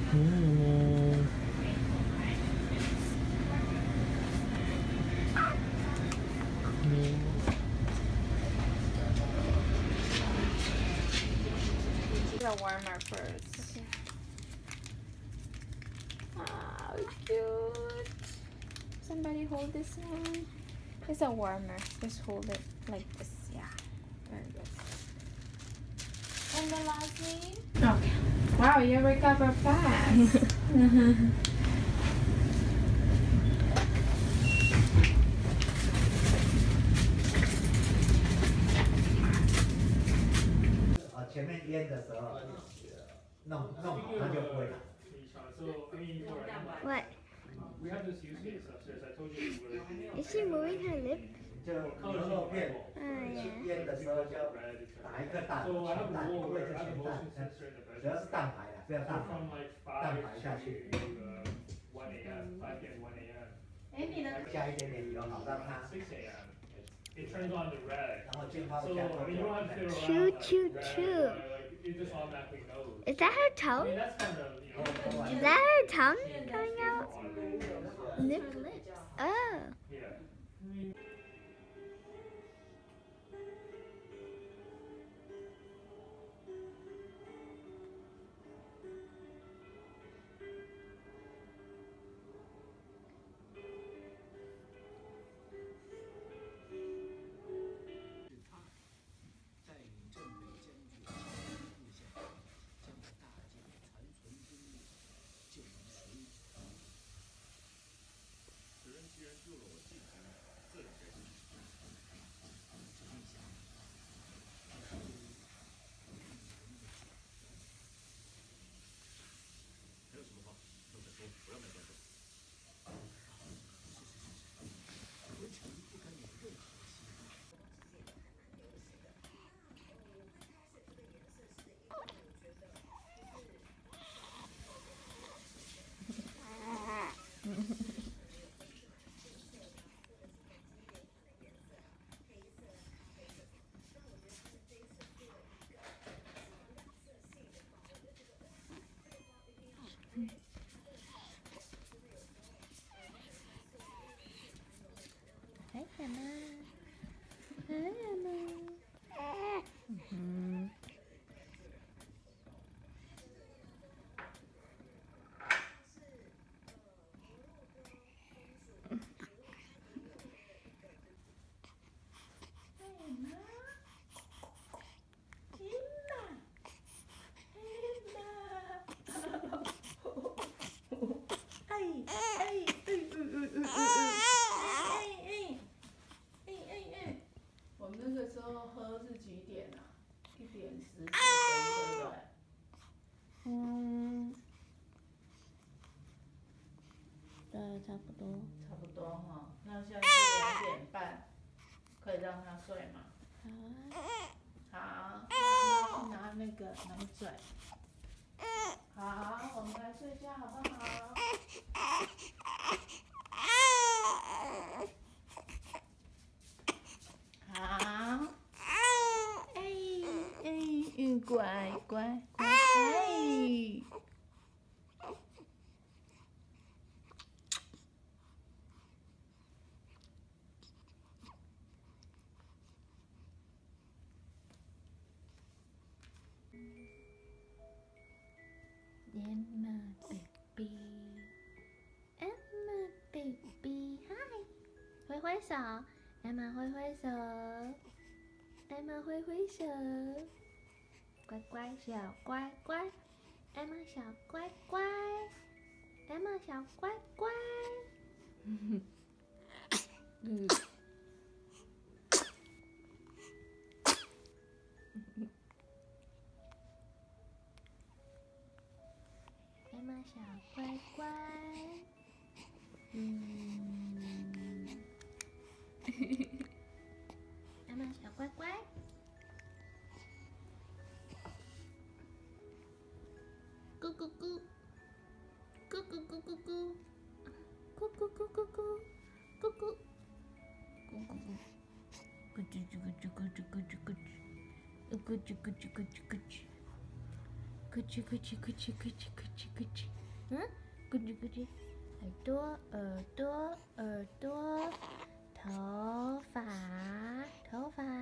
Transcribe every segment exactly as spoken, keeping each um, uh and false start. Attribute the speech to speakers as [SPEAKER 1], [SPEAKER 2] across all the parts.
[SPEAKER 1] 嗯。嗯。
[SPEAKER 2] The warmer first. Okay. Wow, cute. Somebody hold this one. It's a warmer. Just hold it like this. Yeah. Very good. And the last name? Okay. Wow, you recover fast.
[SPEAKER 3] 啊，前面腌的时候弄弄好，它就不会老。
[SPEAKER 4] What? Is she moving her lip?
[SPEAKER 3] 就牛肉片腌的时候就打一个蛋，全蛋，不会就全蛋，主要是蛋白啦，不要蛋白，蛋白下去。加一点点油，好让它。然后浸泡一下。
[SPEAKER 4] Choo choo choo. Is that her tongue? Is that her tongue coming out? Lip? Oh. Hey, Emma. Hey, Emma. Mm-hmm.嗯，对，差不多。
[SPEAKER 5] 差不多哈，那现在是两点半，可以让他睡吗？好啊。好，去拿那个奶嘴。好，我们来睡觉好不好？好。哎哎，乖乖乖，哎。Emma baby, Emma baby, hi， 挥挥手 ，Emma 挥挥手 ，Emma 挥挥手，乖乖小乖乖 ，Emma 小乖乖 ，Emma 小乖乖，嗯。Emma 小乖乖，嗯，Emma 小乖乖，咕咕咕，咕咕咕咕咕，咕咕咕咕咕，咕咕，咕咕咕，咕吱吱咕吱咕吱咕吱咕吱，咕吱咕吱咕吱咕吱。 咕叽咕叽咕叽咕叽咕叽咕叽，嗯，咕叽咕叽，耳朵耳朵耳朵，头发头发，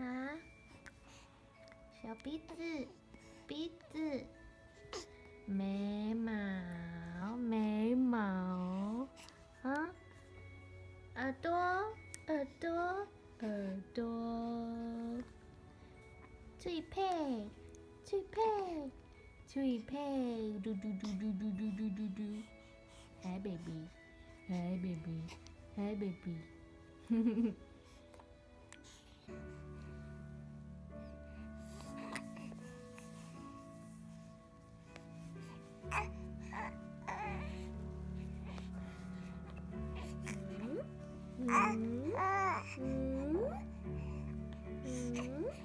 [SPEAKER 5] 小鼻子鼻子，眉毛眉毛，啊，耳朵耳朵耳朵，嘴配嘴配。嘴配，嘟嘟嘟嘟嘟嘟嘟嘟嘟 ，Hi baby, Hi baby, Hi baby， 哼哼哼。嗯嗯嗯嗯。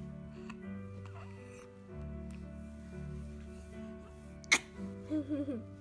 [SPEAKER 5] 哼哼哼。